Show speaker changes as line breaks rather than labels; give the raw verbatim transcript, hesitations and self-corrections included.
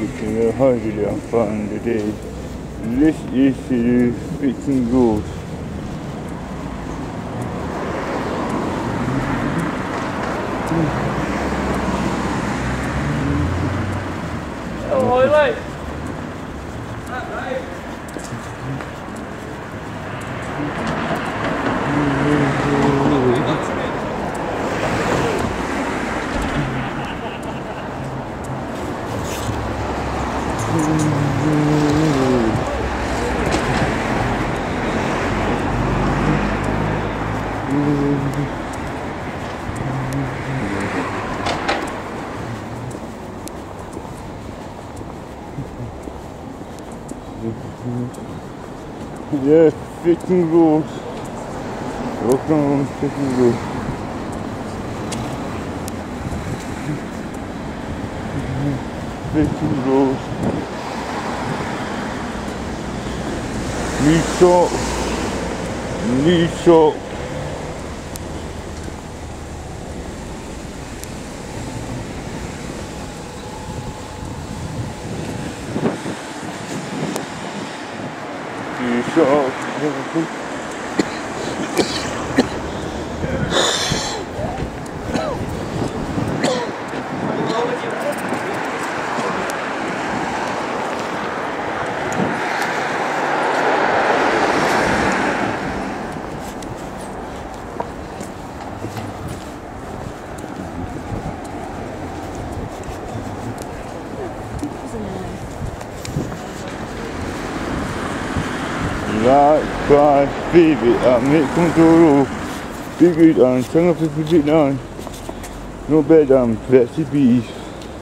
It's a hardly on fun today. This is the fifteen rules.
Ôi ơi.
Yeah, fifteen rules. Welcome on fifteen rules. fifteen rules. Need salt. Need salt. Need salt. Like five favorite at Mick Control, bigger than seven fifty-nine, no better than Plexi Bees.